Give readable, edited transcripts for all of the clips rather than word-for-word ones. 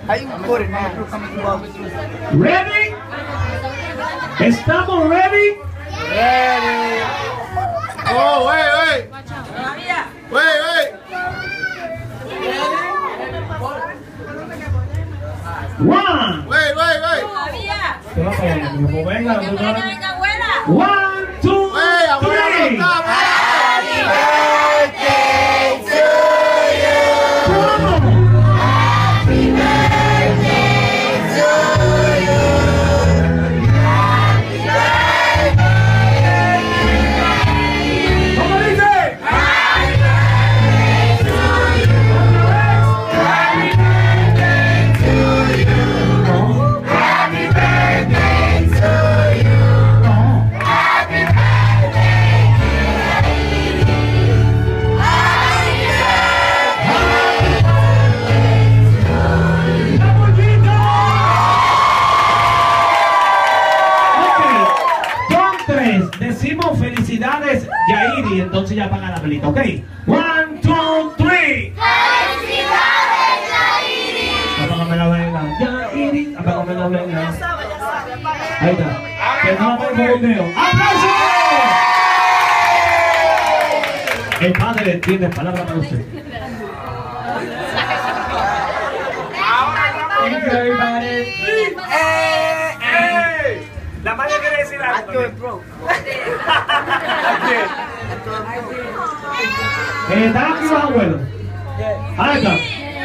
Ready? ¿Estamos ready? Ready. Oh, wait. Wait. One. Wait. Te va a caer, amigo. Venga, abuela. 1, 2, Wait, abuela, 3. no stop. Happy birthday to you. Happy birthday to you. Happy birthday. ¿Cómo dice? Happy birthday to you. Happy birthday to you. Happy birthday to you. Happy Decimos felicidades, Yairi, entonces ya apaga la velita, ¿ok? 1, 2, 3. ¡Felicidades, Yairi! Apágame la vela, Yairi, apágame la vela. Ahí está. Que no me el video. ¡Aplausos! El padre tiene palabras para usted. La madre quiere decir algo. ¿Están aquí los abuelos? Ahí está.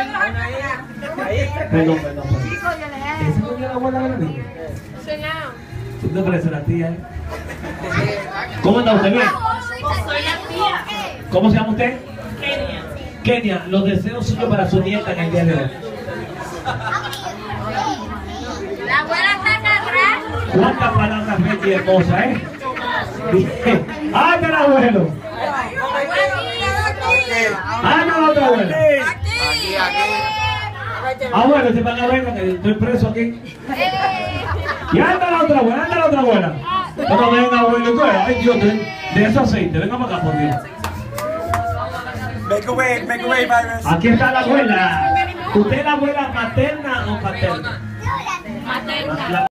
Perdón. ¿Esa no es la abuela de la niña? ¿Tú te pareces la tía? ¿Cómo está usted? ¿Bien? Soy la tía. ¿Cómo se llama usted? Kenia. Kenia, los deseos suyos para su nieta en el día de hoy. La abuela está acá atrás. ¿Cuántas palabras bellas y hermosas, Bien. ¡Ay, el abuelo! ¡Ay, no, otro abuelo! Abuelo, se van a ver que estoy preso aquí. Y anda la otra abuela, Cuando venga, abuelo, ay Dios, de ese aceite, venga para acá, por Dios. Make away, virus. Aquí está la abuela. ¿Usted es la abuela materna o paterna? Materna.